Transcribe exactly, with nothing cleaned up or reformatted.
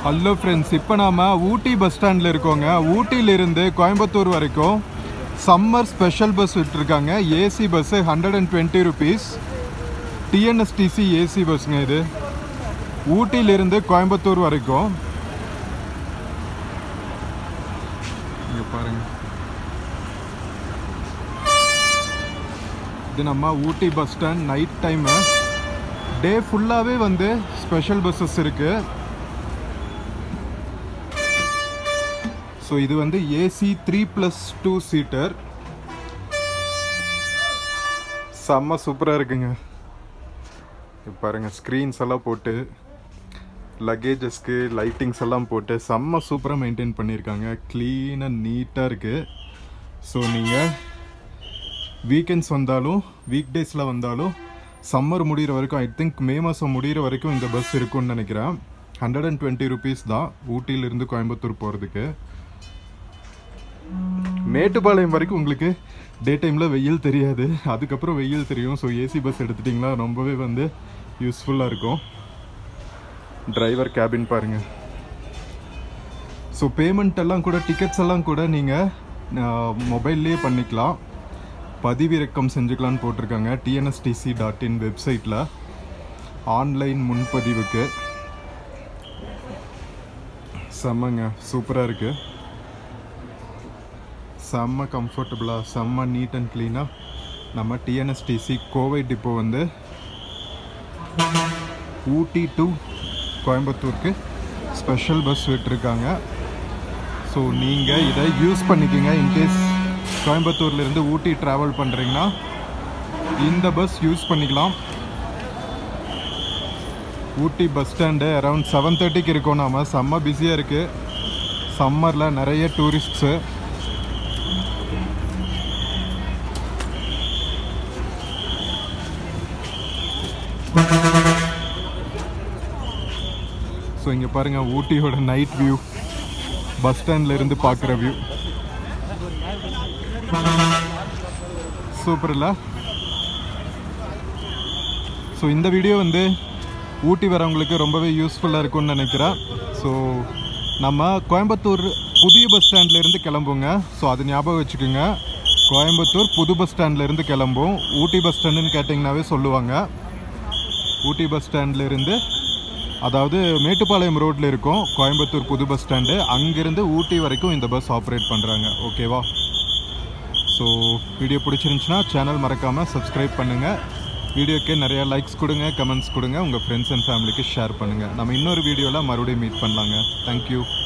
Hello friends, இப்போ நாம் ஊட்டி bus ஸ்டாண்டில் இருக்கோங்க. ஊட்டியிலிருந்து கோயம்புத்தூர் வரைக்கும் சம்மர் ஸ்பெஷல் பஸ் விட்டுருக்காங்க. AC bus hundred and twenty rupees. TNSTC AC பஸ்ஸுங்க இது. ஊட்டியிலிருந்து கோயம்புத்தூர் வரைக்கும். இங்கே பாருங்கள், இது நம்ம ஊட்டி bus stand. Night time day ஃபுல்லாகவே வந்து ஸ்பெஷல் பஸ்ஸஸ் இருக்குது. ஸோ இது வந்து AC three plus two seater. செம்ம சூப்பராக இருக்குங்க. இப்போ பாருங்கள், ஸ்க்ரீன்ஸ் எல்லாம் போட்டு லக்கேஜஸ்க்கு லைட்டிங்ஸ் எல்லாம் போட்டு செம்ம சூப்பராக மெயின்டைன் பண்ணியிருக்காங்க. க்ளீனாக நீட்டாக இருக்குது. ஸோ நீங்கள் வீக்கெண்ட்ஸ் வந்தாலும் வீக் டேஸில் வந்தாலும் சம்மர் முடிகிற வரைக்கும், ஐ திங்க் மே மாதம் முடிகிற வரைக்கும் இந்த பஸ் இருக்குன்னு நினைக்கிறேன். ஹண்ட்ரட் அண்ட் டுவெண்ட்டி ருபீஸ் தான் ஊட்டியிலிருந்து கோயம்புத்தூர் போகிறதுக்கு. மேட்டுப்பாளையம் வரைக்கும் உங்களுக்கு டே டைமில் வெயில் தெரியாது, அதுக்கப்புறம் வெயில் தெரியும். ஸோ ஏசி பஸ் எடுத்துட்டிங்கன்னா ரொம்பவே வந்து யூஸ்ஃபுல்லாக இருக்கும். டிரைவர் கேபின் பாருங்கள். ஸோ பேமெண்ட் எல்லாம் கூட, டிக்கெட்ஸ் எல்லாம் கூட நீங்கள் மொபைல்லையே பண்ணிக்கலாம். பதிவிறக்கம் செஞ்சுக்கலான்னு போட்டிருக்காங்க டிஎன்எஸ்டிசி டாட் இன் வெப்சைட்டில். ஆன்லைன் முன்பதிவுக்கு செம்மங்க, சூப்பராக இருக்குது. செம்ம கம்ஃபர்டபுளாக, செம்ம நீட் அண்ட் க்ளீனாக நம்ம டிஎன்எஸ்டிசி கோவை டிப்போ வந்து ஊட்டி டு கோயம்புத்தூருக்கு ஸ்பெஷல் பஸ் விட்டுருக்காங்க. ஸோ நீங்கள் இதை யூஸ் பண்ணிக்கோங்க. இன்கேஸ் கோயம்புத்தூர்லேருந்து ஊட்டி ட்ராவல் பண்ணுறீங்கன்னா இந்த பஸ் யூஸ் பண்ணிக்கலாம். Ooty bus stand around seven தேர்ட்டிக்கு இருக்கோம். நாம் செம்ம பிஸியாக இருக்குது. சம்மரில் நிறைய டூரிஸ்ட்ஸு. ஸோ இங்கே பாருங்கள், ஊட்டியோட நைட் வியூ, பஸ் ஸ்டாண்டில் இருந்து பார்க்குற வியூ சூப்பர் இல்லை? ஸோ இந்த வீடியோ வந்து ஊட்டி வரவங்களுக்கு ரொம்பவே யூஸ்ஃபுல்லாக இருக்கும்னு நினைக்கிறேன். ஸோ நம்ம கோயம்புத்தூர் புதிய பஸ் ஸ்டாண்ட்லேருந்து கிளம்புங்க. ஸோ அது ஞாபகம் வச்சுக்கோங்க, கோயம்புத்தூர் புது பஸ் ஸ்டாண்ட்லேருந்து கிளம்பும். ஊட்டி பஸ் ஸ்டாண்டுன்னு கேட்டிங்கனாவே சொல்லுவாங்க. ஊட்டி பஸ் ஸ்டாண்ட்லேருந்து, அதாவது மேட்டுப்பாளையம் ரோட்டில் இருக்கும் கோயம்புத்தூர் புது பஸ் ஸ்டாண்டு. அங்கேருந்து ஊட்டி வரைக்கும் இந்த பஸ் ஆப்ரேட் பண்ணுறாங்க. ஓகேவா? ஸோ வீடியோ பிடிச்சிருந்துச்சுன்னா சேனல் மறக்காமல் சப்ஸ்கிரைப் பண்ணுங்கள். வீடியோக்கு நிறையா லைக்ஸ் கொடுங்க, கமெண்ட்ஸ் கொடுங்க, உங்கள் ஃப்ரெண்ட்ஸ் அண்ட் ஃபேமிலிக்கு ஷேர் பண்ணுங்கள். நம்ம இன்னொரு வீடியோவில் மறுபடியும் மீட் பண்ணலாங்க. தேங்க்யூ.